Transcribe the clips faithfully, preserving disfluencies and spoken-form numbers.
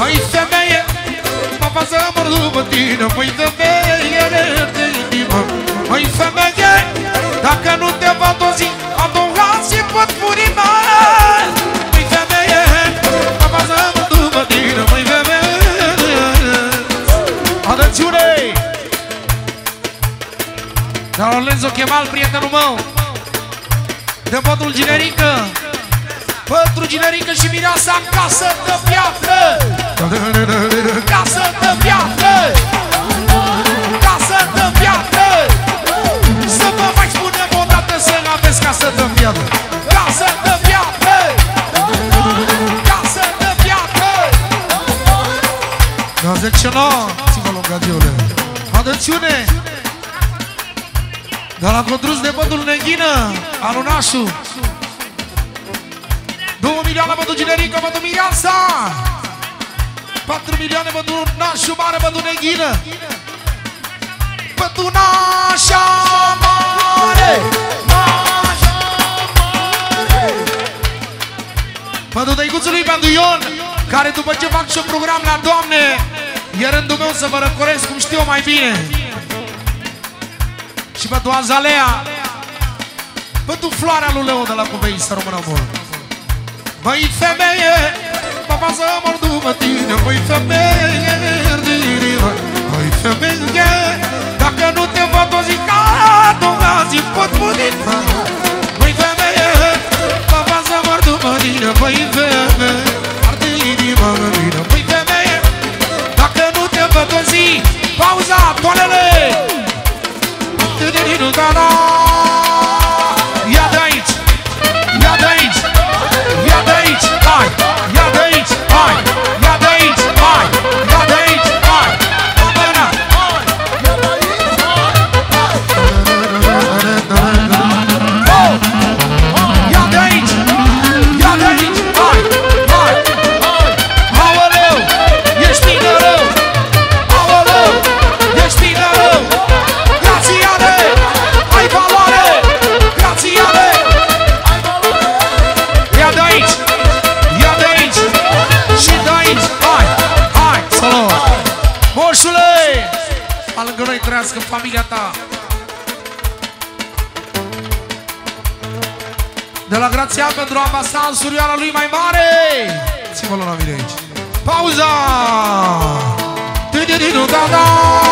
Măi femeie, mă pasă mor după tine. Măi femeie, de inimă. Măi femeie, dacă nu te văd o zi, a doua zi pot muri mai. Măi femeie, mă pasă mor după tine. Măi femeie. Atențiune! Dar Lorenzo Chemal, prietenul meu, de podul Ginerică, pentru Ginerică și mireasa casă de piatră. Casă de piatră. Casă de piatră. Să vă mai spunem o dată să aveți casă de piatră. Casă de piatră. Casă de piatră. Da, zice no, ține lungațiune. Atențiune! De la Codruz de Bădul Neghină, Alunașu. Două milioane pentru Ginerică, pentru Mireasa. Patru milioane pentru Nașu Mare, pentru Neghină. Pentru Nașa Mare. Nașa Mare. Pentru tăicuțul lui, pentru Ion, care după ce fac și un program la Doamne, e rândul meu să vă răcoresc cum știu mai bine. Și pentru Azalea, pentru floarea lui Leo de la Cuvei, să rămână bun. Măi femeie, mă pasă mor după tine. Măi femeie, măi femeie, dacă nu te văd o zi ca a doua zi pot muri. Măi femeie, mă pasă mor după tine. Măi femeie, arde inima mea mine. Măi femeie, dacă nu te văd o zi, pauza, toalele. Ia de aici, ia de aici, ia de aici, hai, ia de aici, hai, ia de aici, hai, ia de aici, hai, mâna. Ia de aici, ia de aici, hai, hai, aoleu, ești bine rău, aoleu, ești bine rău. Grațiane, ai valoare! Grațiane, ai valoare! Ia de aici! Ia de aici! Și de aici! Hai! Hai! Salut! Moșule! Alângă noi trăiască familia ta! De la Grațian pentru ambasadă surioara lui mai mare! Ți-mă luna mine aici! Pauza! Da-da!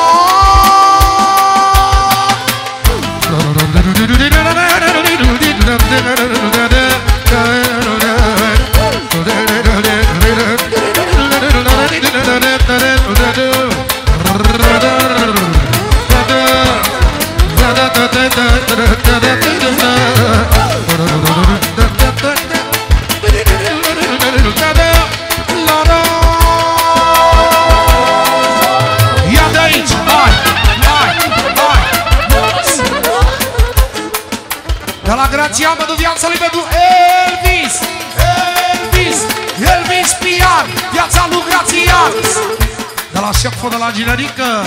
Ia de aici, hai, hai, hai. De la Grațian pentru viața lui, pentru Elvis, Elvis, Elvis Pian, viața lui Grațian. De la șeful de la Ginerică,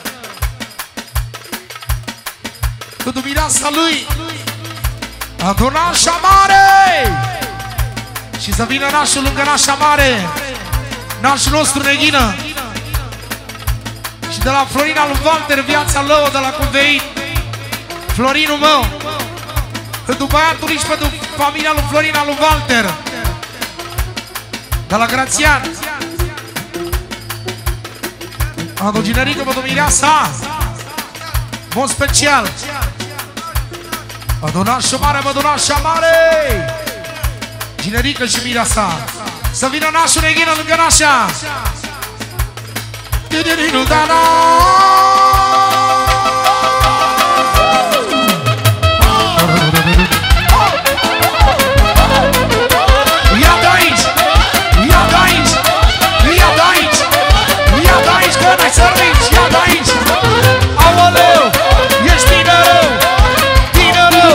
pentru mireasa lui, pentru Nașa Mare. Și să vină nașul lângă Nașa Mare, nașul nostru Neghină. Și de la Florina lui Walter, viața lui de la Cuvei, Florinul meu. Pentru băiatul și pentru familia lui Florina lui Walter. De la Grațian. Adu Ginerică pentru mireasa. Mod special. Adu Nașa Mare, adu Nașa Mare. Ginerică și mireasa. Să vină nașul Neghină lângă Nașa. Ia de aici! Ia de aici! Ia de aici! Ia de aici, că n-ai să rici! Ia de aici! Aoleu! Ești bine rău! Bine rău!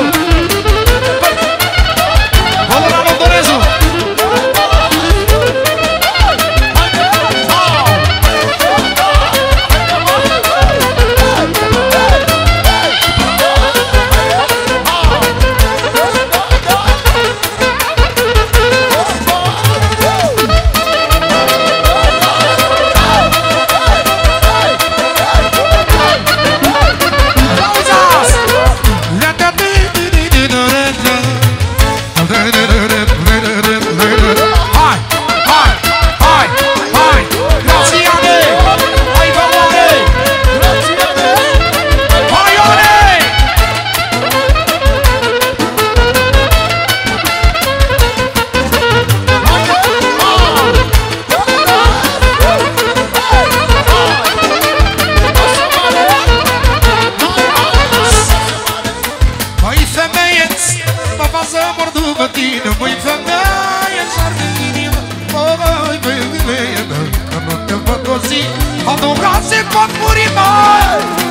Vă la Londonezu! pot muri, măi.